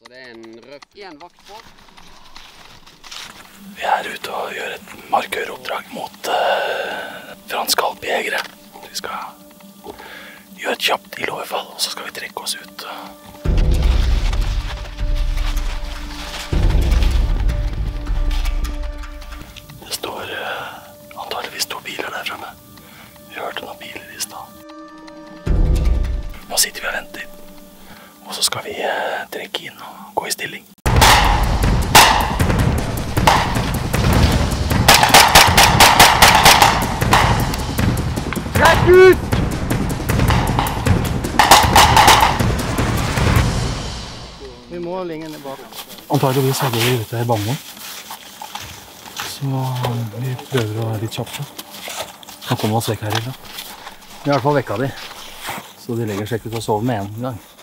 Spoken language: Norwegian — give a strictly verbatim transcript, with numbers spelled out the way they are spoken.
Det er en røff en vakt på. Vi er ute og gjør et markøroppdrag mot uh, franske alpejegere. Vi skal gjøre et kjapt ildhovedfall, og så skal vi trekke oss ut. Det står uh, antageligvis to biler der fremme. Vi hørte noen biler i stad. Nå sitter vi og venter. Og så skal vi uh, trekke inn og gå i stilling. Trekk ut! Vi må lenger ned bak. Antageligvis hadde vi ute i banen. Så vi prøver å være litt kjappe. Nå kommer vi oss vekk her i dag. Vi har i hvert fall vekka de. Så de legger seg ikke ut og sover med en gang.